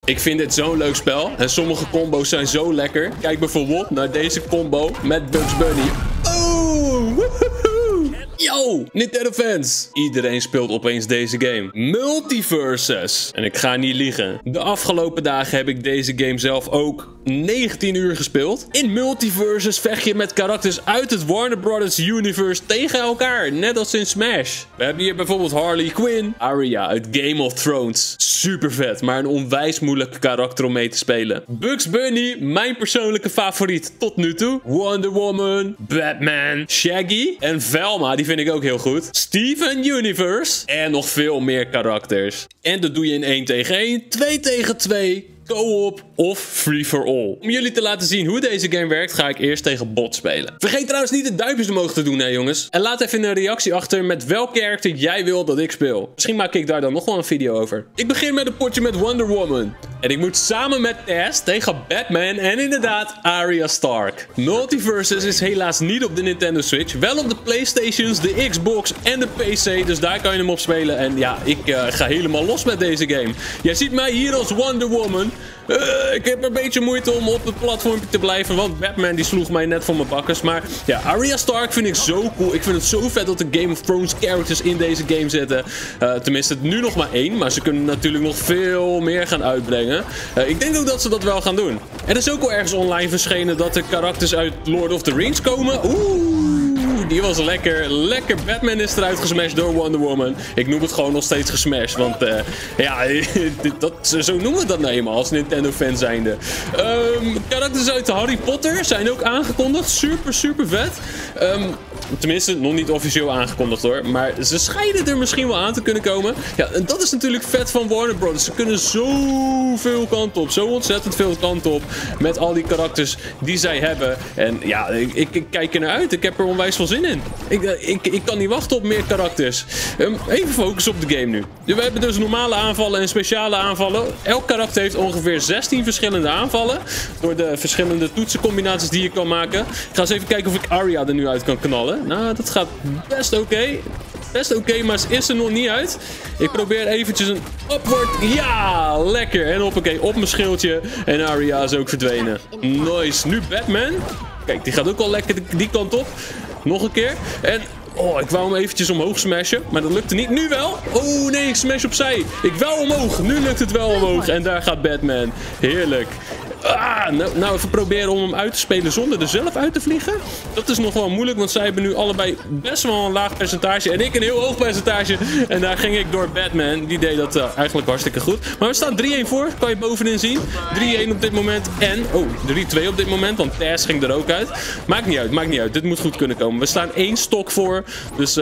Ik vind dit zo'n leuk spel. En sommige combo's zijn zo lekker. Kijk bijvoorbeeld naar deze combo met Bugs Bunny. Oh, woehoe. Yo, Nintendo fans. Iedereen speelt opeens deze game. Multiversus. En ik ga niet liegen. De afgelopen dagen heb ik deze game zelf ook 19 uur gespeeld. In Multiversus vecht je met karakters uit het Warner Brothers universe tegen elkaar. Net als in Smash. We hebben hier bijvoorbeeld Harley Quinn. Arya uit Game of Thrones. Super vet, maar een onwijs moeilijk karakter om mee te spelen. Bugs Bunny, mijn persoonlijke favoriet tot nu toe. Wonder Woman, Batman, Shaggy en Velma, die vind ik ook heel goed. Steven Universe en nog veel meer karakters. En dat doe je in 1 tegen 1, 2 tegen 2... co-op of free-for-all. Om jullie te laten zien hoe deze game werkt, ga ik eerst tegen bot spelen. Vergeet trouwens niet de duimpjes omhoog te doen, hè jongens. En laat even een reactie achter met welk karakter jij wil dat ik speel. Misschien maak ik daar dan nog wel een video over. Ik begin met een potje met Wonder Woman. En ik moet samen met Taz tegen Batman en inderdaad Arya Stark. Multiversus is helaas niet op de Nintendo Switch. Wel op de Playstations, de Xbox en de PC. Dus daar kan je hem op spelen. En ja, ik ga helemaal los met deze game. Jij ziet mij hier als Wonder Woman. Ik heb een beetje moeite om op het platform te blijven, want Batman die sloeg mij net voor mijn bakkers. Maar ja, Arya Stark vind ik zo cool. Ik vind het zo vet dat de Game of Thrones characters in deze game zitten. Tenminste, nu nog maar 1, maar ze kunnen natuurlijk nog veel meer gaan uitbrengen. Ik denk ook dat ze dat wel gaan doen. Er is ook wel ergens online verschenen dat de karakters uit Lord of the Rings komen. Die was lekker. Lekker. Batman is eruit gesmashed door Wonder Woman. Ik noem het gewoon nog steeds gesmashed. Want ja, zo noemen we dat nou eenmaal als Nintendo-fan zijnde. Karakters uit Harry Potter zijn ook aangekondigd. Super, super vet. Tenminste, nog niet officieel aangekondigd hoor. Maar ze schijnen er misschien wel aan te kunnen komen. Ja, en dat is natuurlijk vet van Warner Brothers. Ze kunnen zoveel kanten op. Zo ontzettend veel kanten op. Met al die karakters die zij hebben. En ja, ik kijk er naar uit. Ik heb er onwijs veel zin in. Ik kan niet wachten op meer karakters. Even focussen op de game nu. We hebben dus normale aanvallen en speciale aanvallen. Elk karakter heeft ongeveer 16 verschillende aanvallen. Door de verschillende toetsencombinaties die je kan maken. Ik ga eens even kijken of ik Arya er nu uit kan knallen. Nou, dat gaat best oké. Best oké, maar ze is er nog niet uit. Ik probeer eventjes een upward. Ja, lekker. En hoppakee, op mijn schildje. En Arya is ook verdwenen. Nice. Nu Batman. Kijk, die gaat ook al lekker die kant op. Nog een keer. En oh, ik wou hem eventjes omhoog smashen. Maar dat lukte niet. Nu wel. Oh nee, ik smash opzij. Ik wou omhoog. Nu lukt het wel omhoog. En daar gaat Batman. Heerlijk. Nou, even proberen om hem uit te spelen zonder er zelf uit te vliegen. Dat is nog wel moeilijk, want zij hebben nu allebei best wel een laag percentage. En ik een heel hoog percentage. En daar ging ik door Batman. Die deed dat eigenlijk hartstikke goed. Maar we staan 3-1 voor. Kan je bovenin zien. 3-1 op dit moment. En, 3-2 op dit moment. Want Taz ging er ook uit. Maakt niet uit, maakt niet uit. Dit moet goed kunnen komen. We staan 1 stok voor. Dus,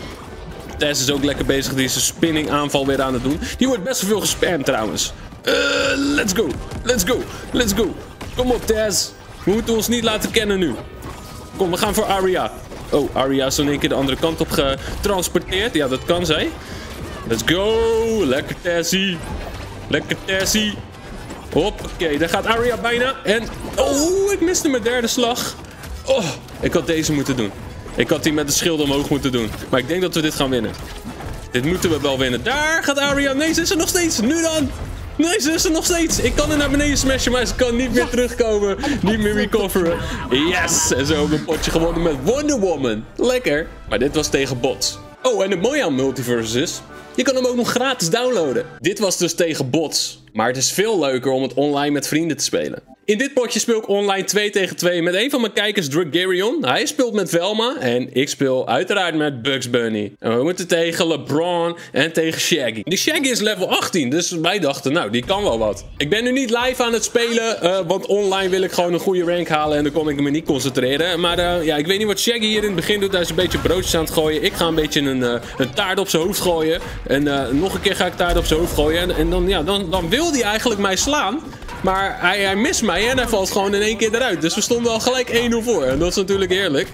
Taz is ook lekker bezig. Die is een spinning aanval weer aan het doen. Die wordt best wel veel gespamd trouwens. Let's go. Let's go. Let's go. Kom op, Taz. We moeten ons niet laten kennen nu. Kom, we gaan voor Arya. Oh, Arya is in één keer de andere kant op getransporteerd. Ja, dat kan zij. Let's go. Lekker, Tazzy. Lekker, Tazzy. Hoppakee, daar gaat Arya bijna. En, oh, ik miste mijn derde slag. Oh, ik had deze moeten doen. Ik had die met de schild omhoog moeten doen. Maar ik denk dat we dit gaan winnen. Dit moeten we wel winnen. Daar gaat Arya. Nee, ze is er nog steeds. Nu dan. Nee, ze is er nog steeds. Ik kan er naar beneden smashen, maar ze kan niet meer terugkomen. Niet meer recoveren. Yes. En zo hebben we een potje gewonnen met Wonder Woman. Lekker. Maar dit was tegen bots. Oh, en het mooie aan Multiversus is, je kan hem ook nog gratis downloaden. Dit was dus tegen bots. Maar het is veel leuker om het online met vrienden te spelen. In dit potje speel ik online 2 tegen 2 met een van mijn kijkers, Dragarion. Hij speelt met Velma en ik speel uiteraard met Bugs Bunny. En we moeten tegen LeBron en tegen Shaggy. Die Shaggy is level 18, dus wij dachten, nou, die kan wel wat. Ik ben nu niet live aan het spelen, want online wil ik gewoon een goede rank halen en dan kon ik me niet concentreren. Maar ja, ik weet niet wat Shaggy hier in het begin doet. Hij is een beetje broodjes aan het gooien. Ik ga een beetje een taart op zijn hoofd gooien. En nog een keer ga ik taart op zijn hoofd gooien. En dan, ja, dan wil hij eigenlijk mij slaan. Maar hij mist mij en hij valt gewoon in één keer eruit. Dus we stonden al gelijk 1-0 voor. En dat is natuurlijk heerlijk.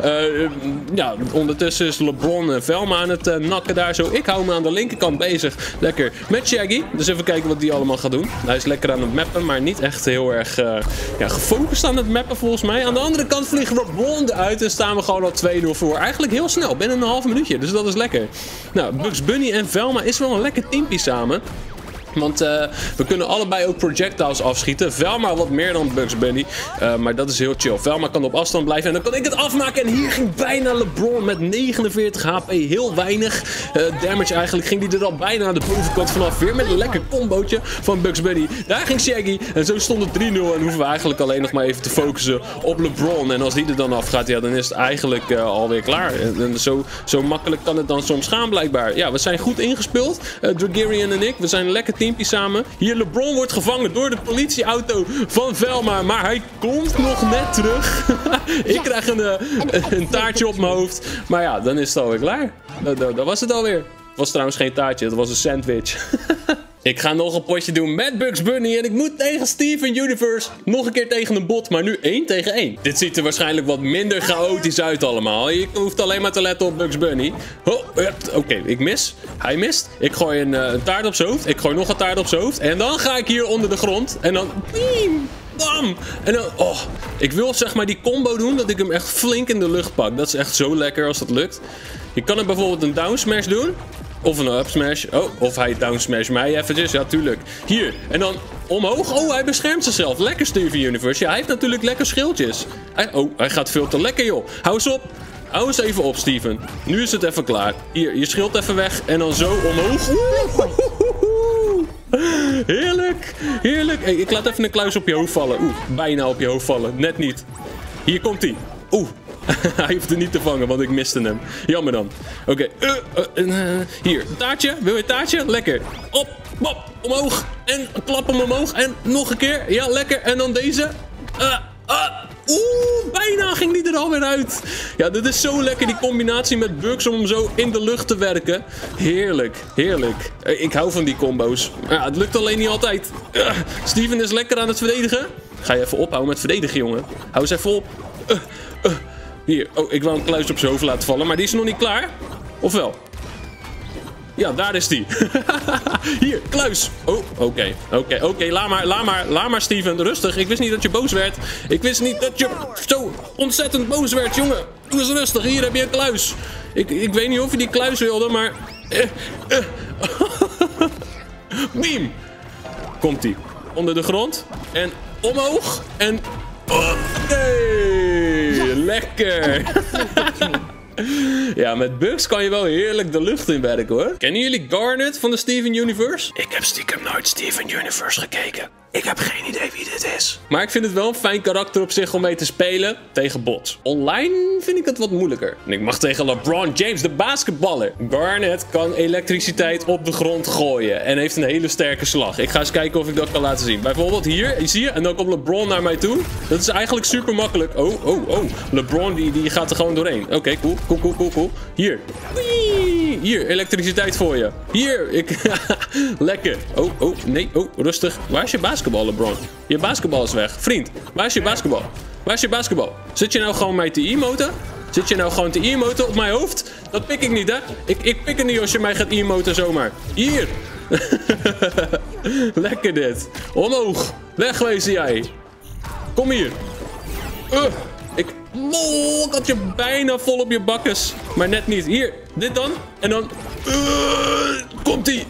Ja, ondertussen is LeBron en Velma aan het nakken daar zo. Ik hou me aan de linkerkant bezig. Lekker met Shaggy. Dus even kijken wat die allemaal gaat doen. Hij is lekker aan het mappen, maar niet echt heel erg ja, gefocust aan het mappen volgens mij. Aan de andere kant vliegen LeBron eruit en staan we gewoon al 2-0 voor. Eigenlijk heel snel, binnen een half minuutje. Dus dat is lekker. Nou, Bugs Bunny en Velma is wel een lekker teampje samen. Want we kunnen allebei ook projectiles afschieten. Velma wat meer dan Bugs Bunny. Maar dat is heel chill. Velma kan op afstand blijven. En dan kan ik het afmaken. En hier ging bijna LeBron met 49 HP. Heel weinig damage eigenlijk. Ging die er al bijna aan de bovenkant vanaf. Weer met een lekker combootje van Bugs Bunny. Daar ging Shaggy. En zo stond het 3-0. En hoeven we eigenlijk alleen nog maar even te focussen op LeBron. En als die er dan afgaat, ja, dan is het eigenlijk alweer klaar. En zo makkelijk kan het dan soms gaan blijkbaar. Ja, we zijn goed ingespeeld. Dragarian en ik. We zijn een lekker teampje samen. Hier LeBron wordt gevangen door de politieauto van Velma. Maar hij komt nog net terug. Ik krijg een taartje op mijn hoofd. Maar ja, dan is het alweer klaar. Dat was het alweer. Het was trouwens geen taartje. Het was een sandwich. Ik ga nog een potje doen met Bugs Bunny. En ik moet tegen Steven Universe. Nog een keer tegen een bot. Maar nu 1 tegen 1. Dit ziet er waarschijnlijk wat minder chaotisch uit allemaal. Je hoeft alleen maar te letten op Bugs Bunny. Oh, Oké, ik mis. Hij mist. Ik gooi een taart op zijn hoofd. Ik gooi nog een taart op zijn hoofd. En dan ga ik hier onder de grond. En dan... Bam! En dan... Oh, ik wil zeg maar die combo doen. Dat ik hem echt flink in de lucht pak. Dat is echt zo lekker als dat lukt. Je kan er bijvoorbeeld een down smash doen. Of een up smash. Oh, of hij down smash mij eventjes. Ja, tuurlijk. Hier. En dan omhoog. Oh, hij beschermt zichzelf. Lekker Steven Universe. Ja, hij heeft natuurlijk lekker schildjes. Hij gaat veel te lekker, joh. Hou eens op. Hou eens even op, Steven. Nu is het even klaar. Hier, je schild even weg. En dan zo omhoog. Heerlijk. Heerlijk. Hey, ik laat even een kluis op je hoofd vallen. Oeh, bijna op je hoofd vallen. Net niet. Hier komt hij. Oeh. Hij hoeft er niet te vangen, want ik miste hem. Jammer dan. Oké. Hier, taartje. Wil je een taartje? Lekker. Op, pop, omhoog. En klap hem omhoog. En nog een keer. Ja, lekker. En dan deze. Oeh, bijna ging die er alweer uit. Ja, dit is zo lekker, die combinatie met Bugs om hem zo in de lucht te werken. Heerlijk, heerlijk. Ik hou van die combo's. Ja, het lukt alleen niet altijd. Steven is lekker aan het verdedigen. Ga je even ophouden met verdedigen, jongen. Hou eens even op. Hier, oh, ik wou een kluis op zijn hoofd laten vallen, maar die is nog niet klaar. Of wel? Ja, daar is die. Hier, kluis. Oh, oké. Laat maar, Steven. Rustig. Ik wist niet dat je boos werd. Ik wist niet dat je zo ontzettend boos werd, jongen. Doe eens rustig. Hier heb je een kluis. Ik weet niet of je die kluis wilde, maar... Beam. Komt-ie. Onder de grond. En omhoog. En... Oké. Lekker. Ja, met Bugs kan je wel heerlijk de lucht in werken, hoor. Kennen jullie Garnet van de Steven Universe? Ik heb stiekem nooit Steven Universe gekeken. Ik heb geen idee wie dit is. Maar ik vind het wel een fijn karakter op zich om mee te spelen tegen bots. Online vind ik het wat moeilijker. En ik mag tegen LeBron James, de basketballer. Garnet kan elektriciteit op de grond gooien. En heeft een hele sterke slag. Ik ga eens kijken of ik dat kan laten zien. Bijvoorbeeld hier, zie je? En dan komt LeBron naar mij toe. Dat is eigenlijk super makkelijk. Oh. LeBron die gaat er gewoon doorheen. Oké, cool. Hier. Whee! Hier, elektriciteit voor je. Hier, lekker. Nee, rustig. Waar is je basketbal, LeBron? Je basketbal is weg. Vriend, waar is je basketbal? Waar is je basketbal? Zit je nou gewoon mij te emoten? Zit je nou gewoon te emoten op mijn hoofd? Dat pik ik niet, hè? Ik pik het niet als je mij gaat emoten zomaar. Hier. Lekker dit. Omhoog. Wegwezen jij. Kom hier. Ik had je bijna vol op je bakkes. Maar net niet. Hier, dit dan. En dan... Komt-ie.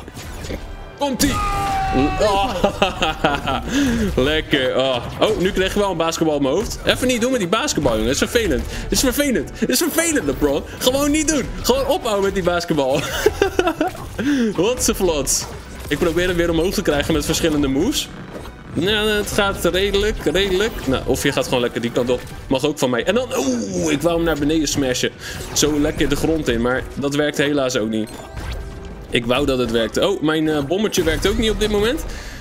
Lekker. Oh, nu krijg je wel een basketbal op mijn hoofd. Even niet doen met die basketbal, jongen. Dat is vervelend. LeBron. Gewoon niet doen. Gewoon ophouden met die basketbal. Hotseflots. Ik probeer hem weer omhoog te krijgen met verschillende moves. Nou, het gaat redelijk. Nou, of je gaat gewoon lekker die kant op. Mag ook van mij. En dan... ik wou hem naar beneden smashen. Zo lekker de grond in. Maar dat werkt helaas ook niet. Ik wou dat het werkte. Oh, mijn bommetje werkt ook niet op dit moment.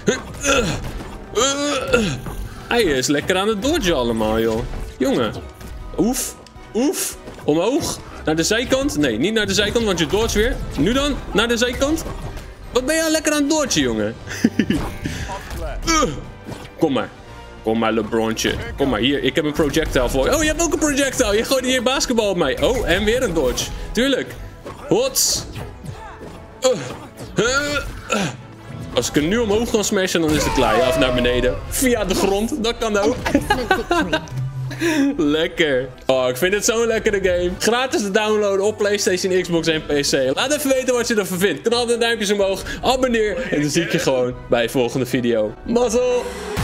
Hij is lekker aan het dodgen allemaal, joh. Jongen. Oef. Omhoog. Naar de zijkant. Nee, niet naar de zijkant, want je dodgt weer. Nu dan, naar de zijkant. Wat ben je lekker aan het dodgen, jongen? Kom maar, LeBrontje. Kom maar, hier. Ik heb een projectile voor je. Oh, je hebt ook een projectile. Je gooit hier basketbal op mij. Oh, en weer een dodge. Tuurlijk. Hots. Als ik hem nu omhoog kan smashen, dan is het klaar. Ja, of naar beneden. Via de grond. Dat kan ook. Lekker. Oh, ik vind het zo'n lekkere game. Gratis te downloaden op PlayStation, Xbox en PC. Laat even weten wat je ervan vindt. Knal de duimpjes omhoog. Abonneer. En dan zie ik je gewoon bij de volgende video. Mazzel!